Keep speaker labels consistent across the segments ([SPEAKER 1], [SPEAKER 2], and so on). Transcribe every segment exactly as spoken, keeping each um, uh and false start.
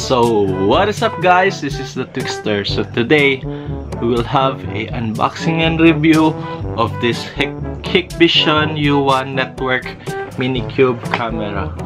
[SPEAKER 1] So what is up guys, this is the Twixter. So today we will have a unboxing and review of this Hikvision U one Network Minicube camera.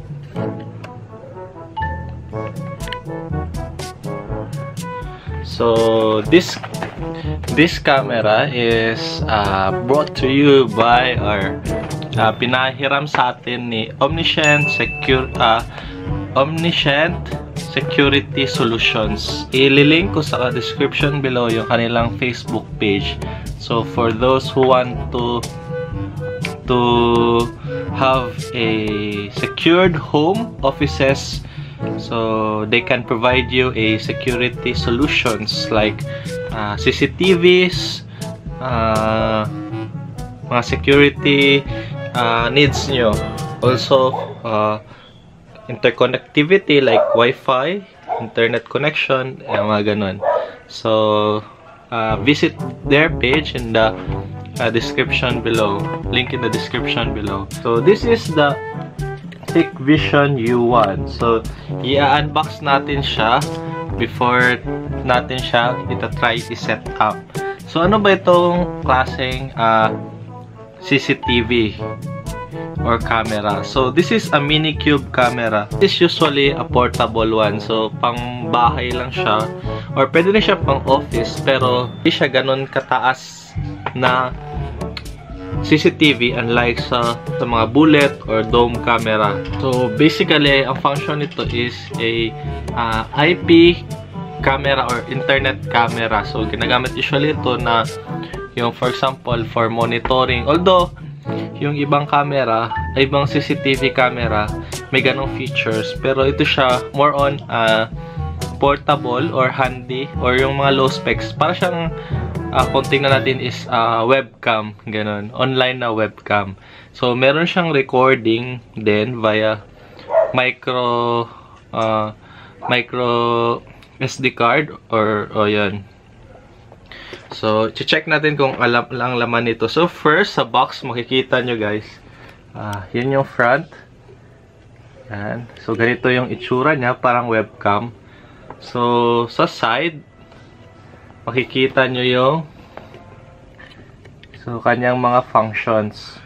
[SPEAKER 1] So this this camera is uh, brought to you by our uh, pinahiram sa atin ni Omniscient Secure uh, Omniscient Security Solutions. Ililink ko sa description below yung kanilang Facebook page. So for those who want to to have a secured home offices, so they can provide you a security solutions like uh, C C T Vs, uh, mga security uh, needs nyo. Also, uh, interconnectivity like Wi-Fi, internet connection, yung mga ganun. So, uh, visit their page in the uh, description below. Link in the description below. So, this is the Hikvision U one. So, i-unbox natin siya before natin siya ita-try i-set up. So, ano ba itong klaseng uh, C C T V or camera? So, this is a Minicube camera. This is usually a portable one. So, pang bahay lang siya. Or pwede rin siya pang office. Pero, hindi siya ganun kataas na C C T V unlike sa, sa mga bullet or dome camera. So basically, ang function nito is a uh, I P camera or internet camera. So ginagamit usually ito na yung for example for monitoring. Although yung ibang camera, ibang C C T V camera may ganong features, pero ito siya more on uh, portable or handy or yung mga low specs. Para siyang Uh, kung tingnan natin is uh, webcam, ganun, online na webcam. So meron siyang recording din via micro uh, micro S D card or o yun. So check natin kung alam lang laman nito. So first sa box makikita nyo guys, uh, yun yung front. Yan. So ganito yung itsura niya, parang webcam. So sa side makikita nyo yung so kanyang mga functions.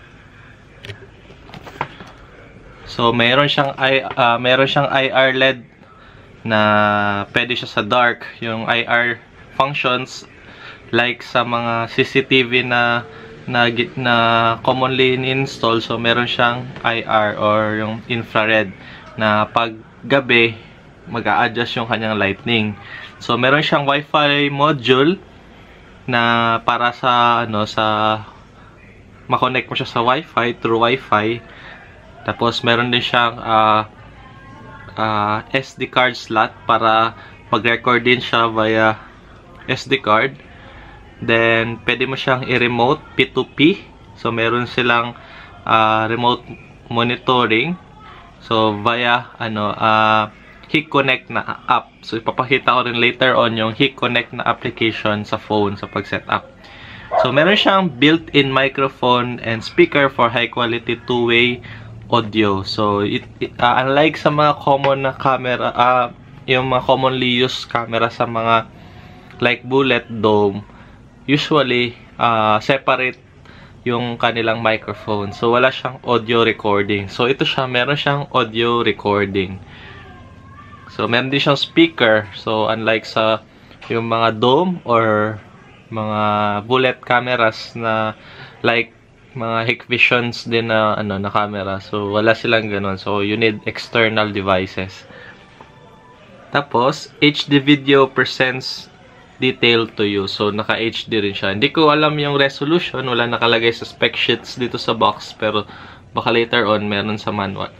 [SPEAKER 1] So mayroon siyang I uh, mayroon siyang I R L E D na pwede siya sa dark, yung I R functions like sa mga C C T V na na, na commonly in-install. So meron siyang I R or yung infrared na pag gabi mag-a-adjust yung kanyang lightning. So meron siyang Wi-Fi module na para sa ano sa ma-connect mo siya sa Wi-Fi through Wi-Fi. Tapos meron din siyang uh, uh, S D card slot para mag-record din siya via S D card. Then pwede mo siyang i-remote P two P. So meron silang uh, remote monitoring. So via ano uh, Hikconnect na app. So, ipapakita ko rin later on yung Hikconnect na application sa phone sa pag-setup. So, meron siyang built-in microphone and speaker for high-quality two-way audio. So, it, it, uh, unlike sa mga common na camera, uh, yung mga commonly used camera sa mga like bullet, dome, usually, uh, separate yung kanilang microphone. So, wala siyang audio recording. So, ito siya, meron siyang audio recording. So, meron din siyang speaker. So, unlike sa yung mga dome or mga bullet cameras na like mga Hikvisions din na ano na camera. So, wala silang ganun. So, you need external devices. Tapos, H D video presents detail to you. So, naka-H D rin siya. Hindi ko alam yung resolution. Wala nakalagay sa spec sheets dito sa box. Pero, baka later on, meron sa manual.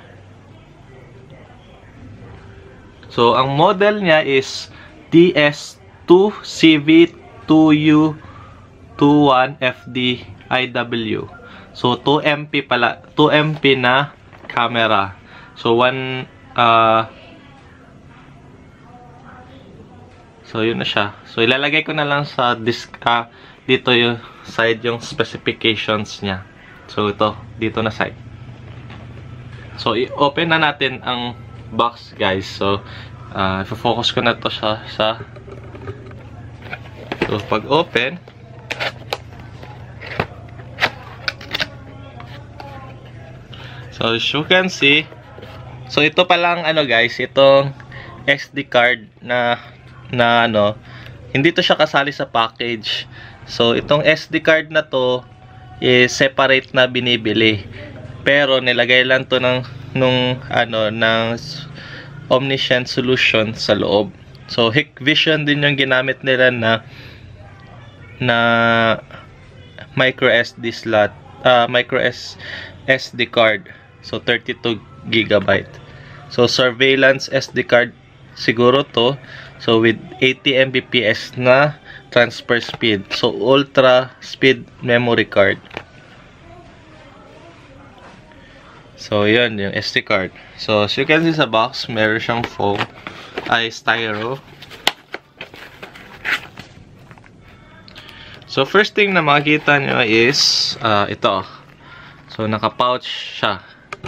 [SPEAKER 1] So, ang model niya is D S two C V two U twenty-one F D I W. So, two M P pala. two M P na camera. So, one uh, so, yun na siya. So, ilalagay ko na lang sa disk uh, dito yung side yung specifications niya. So, ito. Dito na side. So, i-open na natin ang box, guys. So, Uh, focus ko na to sa, sa so, pag open, so as you can see, so ito pa lang ano guys, itong S D card na na ano, hindi to siya kasali sa package. So itong S D card na to is separate na binibili. Pero nilagay lang to ng nung ano ng Omniscient solution sa loob. So Hikvision din yung ginamit nila na na micro S D slot, uh, micro S D card. So thirty-two gigabyte. So surveillance S D card siguro to. So with eighty megabits per second na transfer speed. So ultra speed memory card. So yun yung S D card. So as you can see sa box, meron siyang foam ay styro. So first thing na makikita nyo is uh, ito. So naka-pouch siya.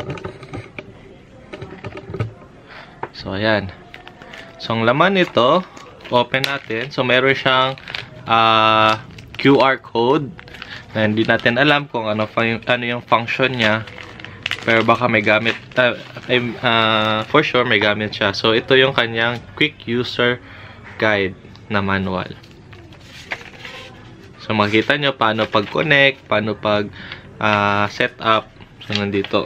[SPEAKER 1] So ayan. So ang laman nito, open natin. So meron siyang uh, Q R code na hindi natin alam kung ano, ano yung function niya. Pero baka may gamit, uh, uh, for sure may gamit siya. So ito yung kanyang quick user guide na manual. So makita nyo paano pag-connect, paano pag uh, set up. So nandito.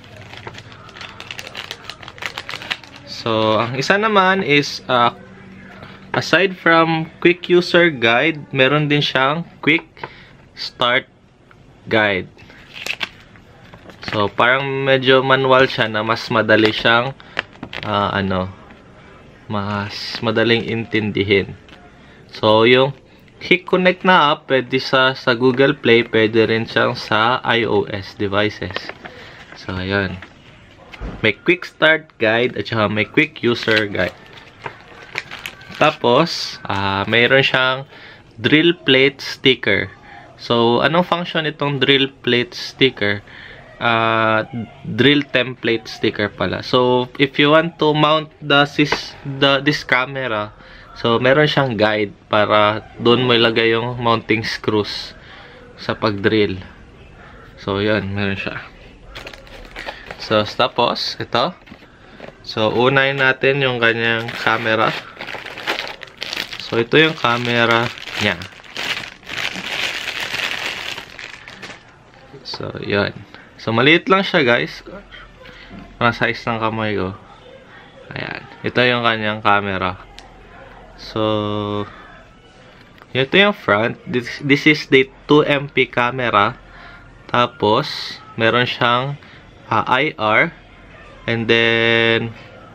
[SPEAKER 1] So ang isa naman is uh, aside from quick user guide, meron din siyang quick start guide. So, parang medyo manual siya na mas madali siyang uh, ano, mas madaling intindihin. So, yung Hik-Connect na app, pwede sa, sa Google Play, pwede rin siyang sa iOS devices. So, ayan. May quick start guide at saka may quick user guide. Tapos, uh, mayroon siyang drill plate sticker. So, anong function itong drill plate sticker? Uh, drill template sticker pala. So if you want to mount the, sis, the this camera, so meron siyang guide para doon mo ilagay yung mounting screws sa pag-drill. So yan, meron siya. So tapos ito. So unahin natin yung kanyang camera. So ito yung camera niya. So yan. So, maliit lang siya, guys. Mga size ng kamay ko. Ayan. Ito yung kanyang camera. So, ito yung front. This, this is the two megapixel camera. Tapos, meron siyang uh, I R. And then,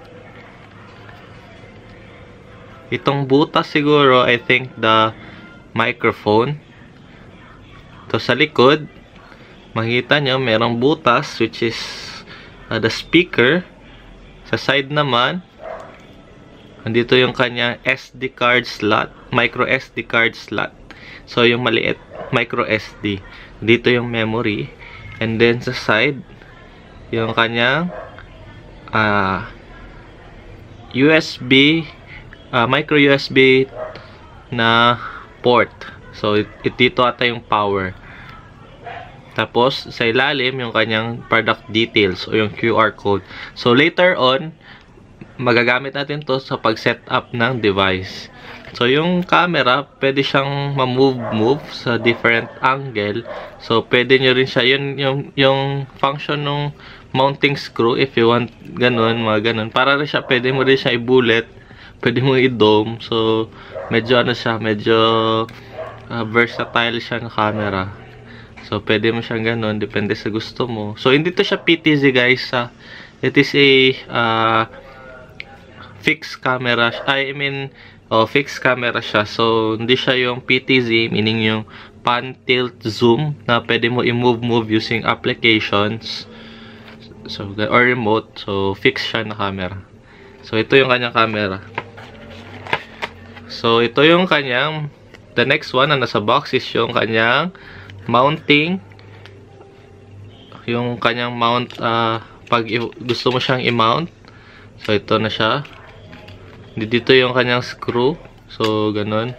[SPEAKER 1] itong butas siguro, I think, the microphone. Ito sa likod. Makikita nyo, merong butas, which is uh, the speaker. Sa side naman, andito yung kanyang S D card slot, micro S D card slot. So, yung maliit, micro S D. Dito yung memory. And then, sa side, yung kanyang uh, U S B, uh, micro U S B na port. So, it, it, dito ata yung power. Tapos, sa ilalim, yung kanyang product details o yung Q R code. So, later on, magagamit natin to sa pag-set up ng device. So, yung camera, pwede siyang ma-move-move sa different angle. So, pwede nyo rin siya, yun yung, yung function ng mounting screw, if you want ganun, mga ganun. Para rin siya, pwede mo rin siya i-bullet, pwede mo i-dome. So, medyo ano siya, medyo uh, versatile siya ng camera. So, pwede mo siyang ganun, depende sa gusto mo. So, hindi to siya P T Z, guys. Uh, it is a uh, fixed camera. I mean, oh, fixed camera siya. So, hindi siya yung P T Z, meaning yung pan, tilt, zoom, na pwede mo i-move-move using applications. So, or remote. So, fixed siya na camera. So, ito yung kanyang camera. So, ito yung kanyang, the next one na nasa box is yung kanyang mounting, yung kanyang mount, uh, pag gusto mo siyang i-mount. So, ito na siya. Dito yung kanyang screw. So, ganun.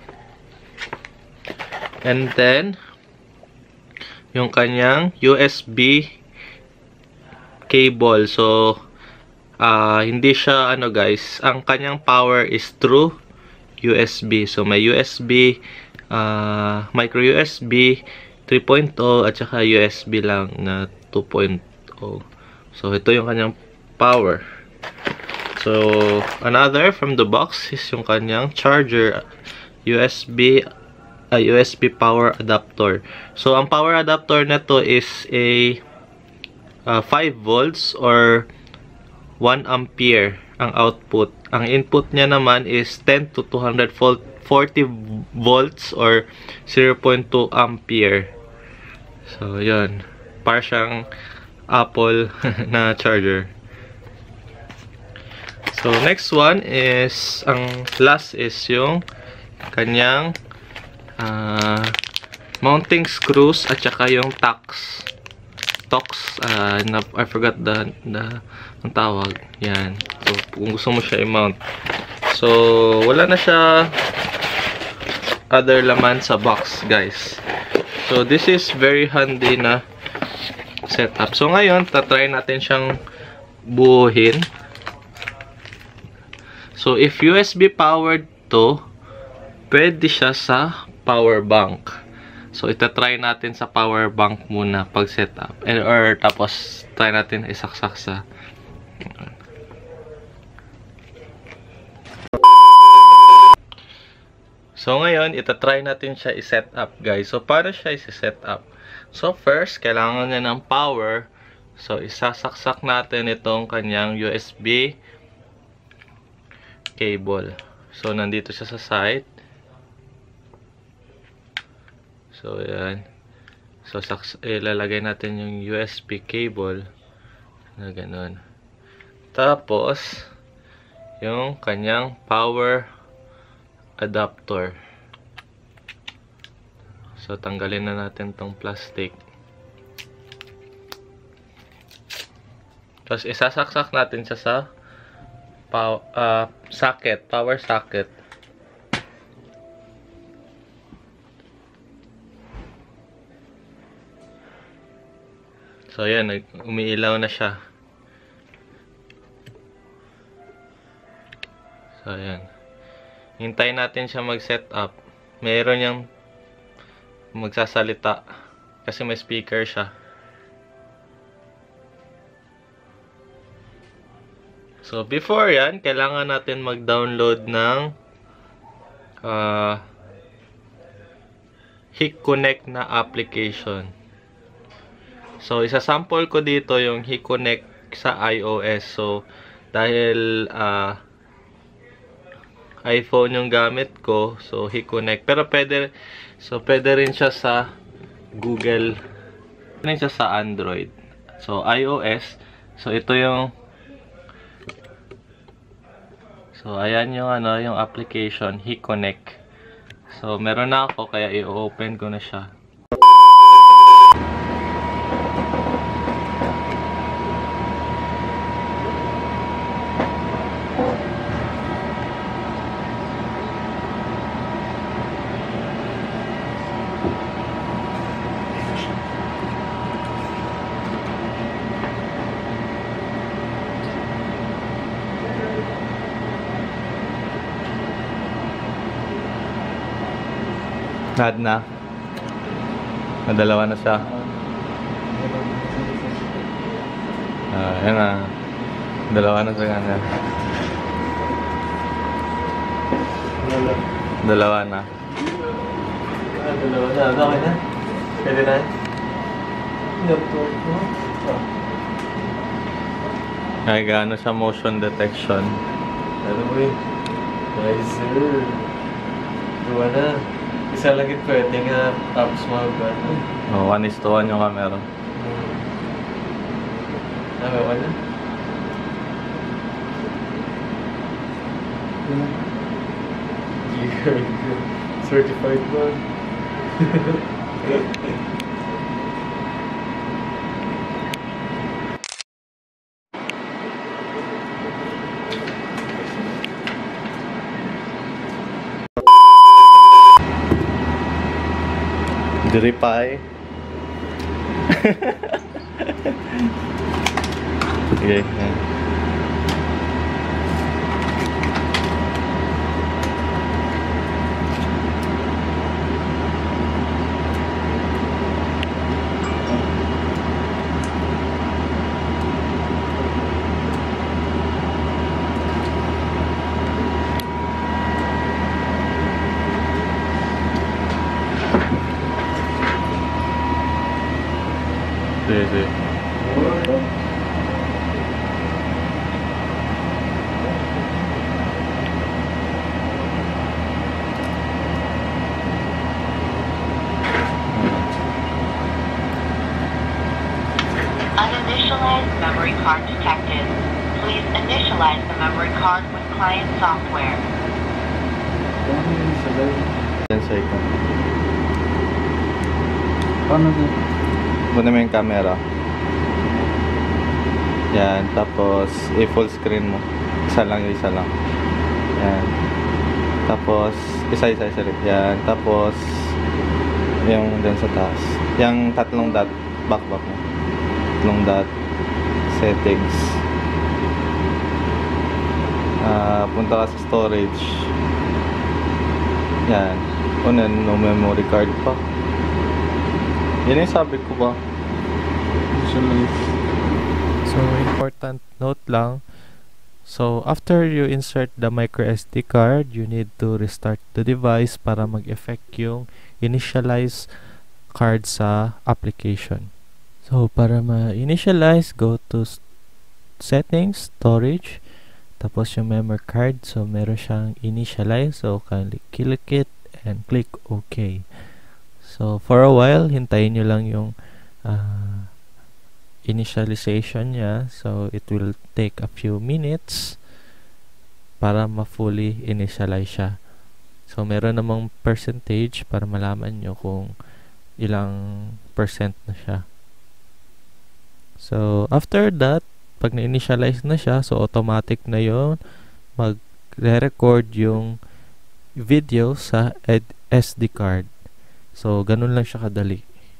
[SPEAKER 1] And then, yung kanyang U S B cable. So, uh, hindi siya, ano guys, ang kanyang power is through U S B. So, may U S B, uh, micro U S B three point oh at saka U S B lang na two point oh. So, ito yung kanyang power. So, another from the box is yung kanyang charger, U S B, uh, U S B power adapter. So, ang power adapter na to is a uh, five volts or one ampere ang output. Ang input niya naman is ten to two hundred forty volts or zero point two ampere. So, yun. Para siyang Apple na charger. So, next one is, ang last is yung kanyang uh, mounting screws at saka yung tacks. Tox, uh, na, I forgot the, the ang tawag. Yan. So, kung gusto mo siya i-mount. So, wala na siya other laman sa box, guys. So, this is very handy na setup. So, ngayon, tatry natin siyang buuhin. So, if U S B powered to, pwede siya sa power bank. So, itatry natin sa power bank muna pag setup. And, or, tapos, try natin isaksak sa So, ngayon, itatry natin siya i-set up, guys. So, paano siya i-set up? So, first, kailangan niya ng power. So, isasaksak natin itong kanyang U S B cable. So, nandito siya sa side. So, yan. So, ilalagay natin yung U S B cable na ganun. Tapos, yung kanyang power adapter. So, tanggalin na natin tong plastic. Tapos, isasaksak natin siya sa pow uh, socket, power socket. So, yan. Umiilaw na siya. So, yan. Hintayin natin siya mag-set up. Mayroon niyang magsasalita. Kasi may speaker siya. So, before yan, kailangan natin mag-download ng uh, HiConnect na application. So, isasample ko dito yung HiConnect sa iOS. So, dahil uh, iPhone yung gamit ko, so HiConnect. Pero pwede, so pwede rin siya sa Google, pwede rin siya sa Android. So iOS, so ito yung, so ayan yung ano, yung application HiConnect. So meron na ako, kaya i-open ko na siya. Nad na. Nadalawa na siya. Ah, yan na. Dalawa na sa kanya. Dalawa na.
[SPEAKER 2] Ah, dalawa na. Okay na? Pwede na?
[SPEAKER 1] Ay, gaano siya motion detection.
[SPEAKER 2] Ano mo yun? Nice, sir. Dalawa na. Isa lagi pwede nga tapos mag-ano.
[SPEAKER 1] Oh, one is to one yung camera.
[SPEAKER 2] Okay, wala. Certified ba?
[SPEAKER 1] Diripay. Okay. Yeah. Sige, sige.
[SPEAKER 3] Uninitialized memory card detected. Please initialize the memory card with client software.
[SPEAKER 1] ten second.
[SPEAKER 2] Paano din?
[SPEAKER 1] Muna mo yung camera. Yan. Tapos, i-full screen mo. Isa lang, isa lang. Yan. Tapos, isa, isa, isa rin. Yan. Tapos, yung dun sa taas. Yung tatlong dot. Back, back mo. Tatlong dot. Settings. Ah, punta ka sa storage. Yan. Unan, no memory card pa. Yan yung sabi ko ba? So, important note lang. So, after you insert the micro S D card, you need to restart the device para mag-effect yung initialize card sa application. So, para ma-initialize, go to settings, storage, tapos yung memory card. So, meron siyang initialize. So, kindly click it and click OK. So, for a while, hintayin nyo lang yung uh, initialization niya. So, it will take a few minutes para ma-fully initialize siya. So, meron namang percentage para malaman nyo kung ilang percent na siya. So, after that, pag na-initialize na siya, so automatic na yon mag-record yung video sa S D card. So, ganun lang siya kadali.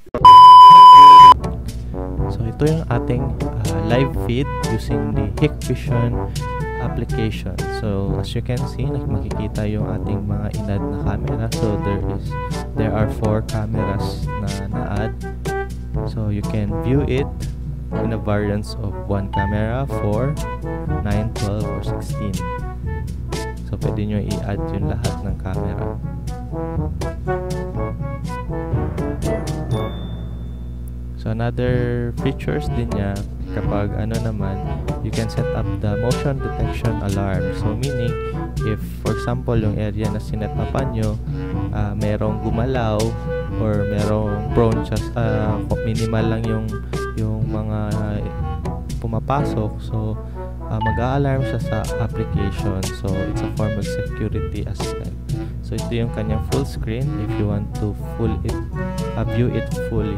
[SPEAKER 1] So, ito yung ating uh, live feed using the Hikvision application. So, as you can see, makikita yung ating mga in-add na camera. So, there is there are four cameras na na-add. So, you can view it in a variance of one camera, four, nine, twelve, or sixteen. So, pwede nyo i-add yung lahat ng camera. So, another features din niya, kapag ano naman, you can set up the motion detection alarm. So, meaning, if, for example, yung area na sinetapan nyo, uh, merong gumalaw, or merong prone siya, uh, minimal lang yung, yung mga pumapasok. So, uh, mag-a-alarm siya sa application. So, it's a form of security as well. So, ito yung kanyang full screen if you want to full it, uh, view it fully.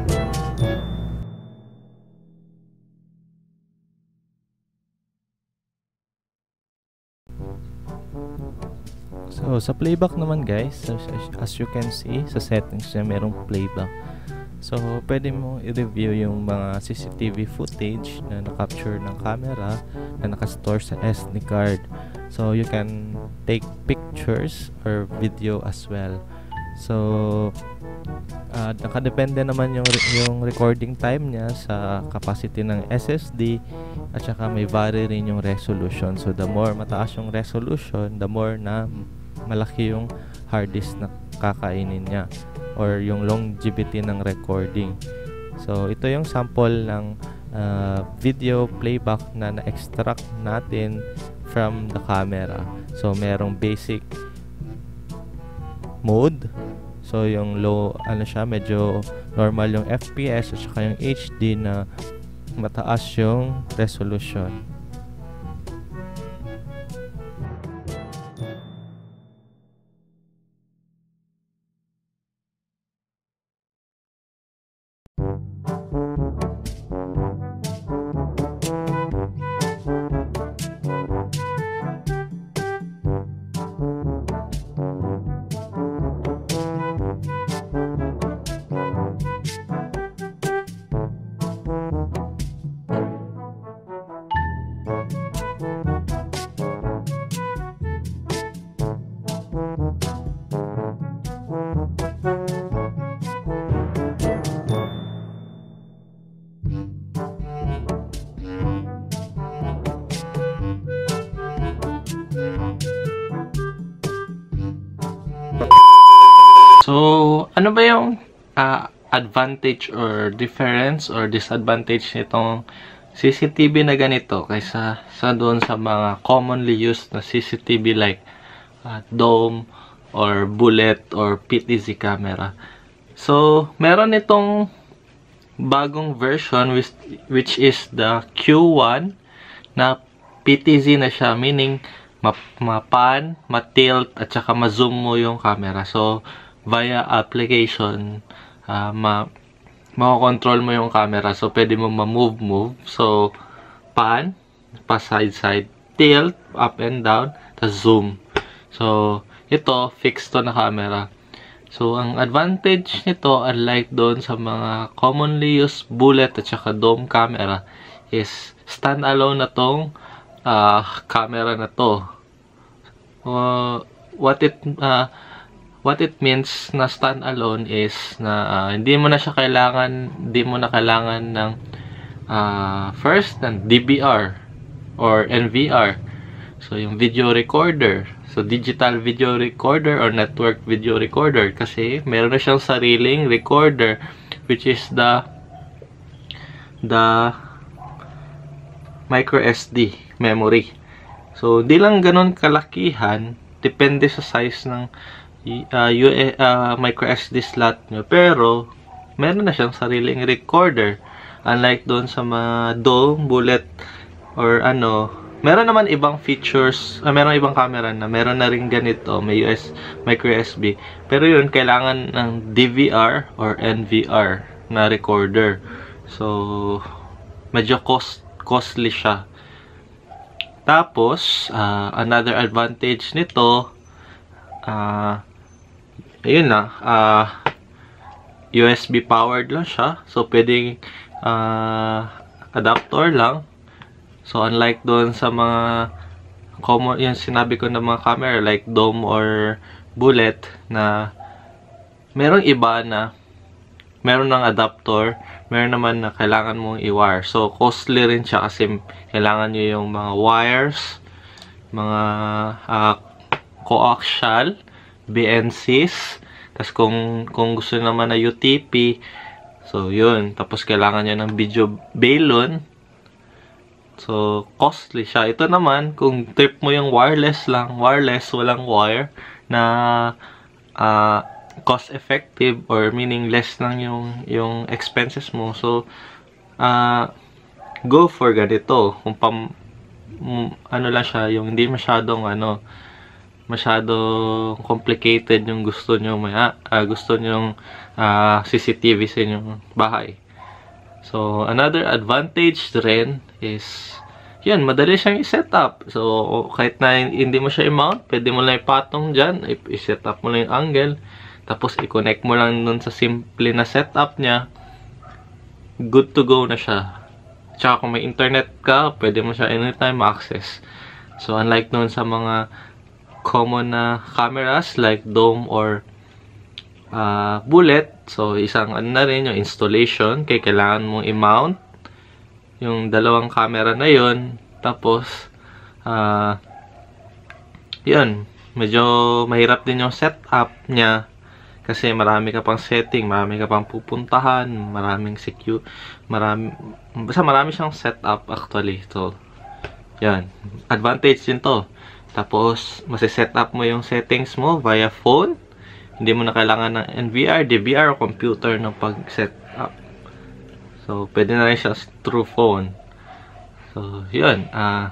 [SPEAKER 1] So, sa playback naman guys, as, as you can see, sa settings niya merong playback. So, pwede mo i-review yung mga C C T V footage na na-capture ng camera na nakastore sa S D card. So, you can take pictures or video as well. So, uh, nakadepende naman yung, yung recording time niya sa capacity ng S S D at saka may vary rin yung resolution. So, the more mataas yung resolution, the more na malaki yung hard disk na kakainin niya or yung longevity ng recording. So, ito yung sample ng uh, video playback na na-extract natin from the camera. So, merong basic mode. So, yung low, ano siya, medyo normal yung F P S at saka yung H D na mataas yung resolution. ano ba yung uh, advantage or difference or disadvantage nitong C C T V na ganito kaysa sa doon sa mga commonly used na C C T V like uh, dome or bullet or P T Z camera? So, meron itong bagong version which, which is the Q one na P T Z na siya, meaning mapan, matilt, at saka ma-zoom mo yung camera. So, via application, uh, ma mako-control mo yung camera. So, pwede mo ma-move, move. So, pan, pa side-side, tilt, up and down, tas zoom. So, ito, fixed to na camera. So, ang advantage nito, unlike doon sa mga commonly used bullet at saka dome camera, is stand-alone na tong uh, camera na to. Uh, what it uh, what it means na stand-alone is na uh, hindi mo na siya kailangan, hindi mo na kailangan ng uh, first ng D V R or N V R. So, yung video recorder. So, digital video recorder or network video recorder. Kasi, meron na siyang sariling recorder which is the the micro S D memory. So, di lang ganun kalakihan. Depende sa size ng uh, uh, micro S D slot nyo. Pero, meron na siyang sariling recorder. Unlike doon sa mga dome, bullet, or ano, meron naman ibang features, uh, meron ibang camera na meron na rin ganito, may U S, micro U S B. Pero yun, kailangan ng D V R or N V R na recorder. So, medyo cost, costly siya. Tapos, uh, another advantage nito, uh, ayun na, uh, U S B powered lang siya. So, pwedeng uh, adapter lang. So, unlike doon sa mga common, yung sinabi ko na mga camera like dome or bullet na merong iba na meron ng adapter, meron naman na kailangan mong i-wire. So, costly rin siya kasi kailangan nyo yung mga wires, mga uh, coaxial, B N Cs, tapos kung, kung gusto naman na U T P, so yun. Tapos kailangan nyo ng video balun. So, costly siya. Ito naman, kung trip mo yung wireless lang, wireless, walang wire, na uh, cost-effective or meaning less lang yung, yung expenses mo. So, uh, go for ganito. Kung pam, ano lang siya, yung hindi masyadong, ano, masyadong complicated yung gusto nyo, may, uh, gusto nyo uh, C C T V sa inyong bahay. So, another advantage rin is, yan, madali siyang i-set up. So, kahit na hindi mo siya i-mount, pwede mo lang ipatong dyan, i-set up mo lang yung angle, tapos i-connect mo lang dun sa simple na setup niya, good to go na siya. Tsaka kung may internet ka, pwede mo siya anytime access. So, unlike nun sa mga common na cameras like dome or Uh, bullet, so isang ano na rin yung installation, kaya kailangan mong i-mount yung dalawang camera na yon. Tapos uh, yun, medyo mahirap din yung setup niya kasi marami ka pang setting, marami ka pang pupuntahan, maraming secure, marami, basta marami siyang setup actually. So yan, advantage din to. Tapos masi-set up mo yung settings mo via phone. Hindi mo na kailangan ng N V R, D V R, o computer ng pag-set up. So, pwede na rin siya through phone. So, yun. Uh,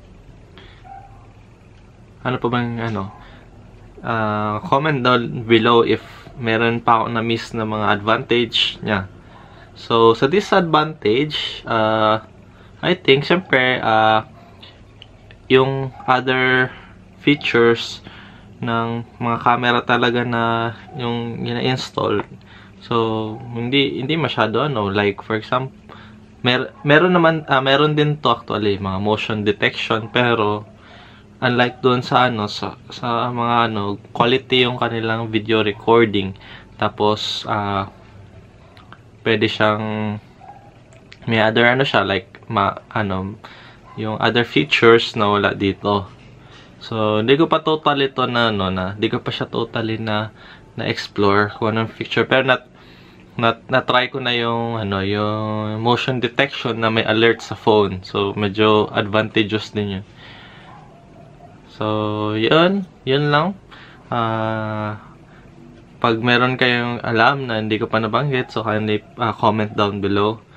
[SPEAKER 1] ano pa bang, ano? Uh, comment down below if meron pa ako na-miss na mga advantage niya. So, sa disadvantage, uh, I think, syempre, uh, yung other features ng mga camera talaga na yung ina-install. So, hindi hindi masyado ano, like for example, mer meron naman uh, meron din to actually mga motion detection, pero unlike doon sa ano sa sa mga ano quality yung kanilang video recording. Tapos uh, pwede siyang may other ano siya like ma ano yung other features na wala dito. So, hindi ko pa totally ito na, ano, na, hindi ko pa siya totally na, na-explore kung anong feature. Pero nat, nat, na-try ko na yung, ano, yung motion detection na may alert sa phone. So, medyo advantageous din yun. So, yun. Yun lang. Ah... Uh, Pag meron kayong alam na hindi ko pa nabanggit, so kindly uh, comment down below.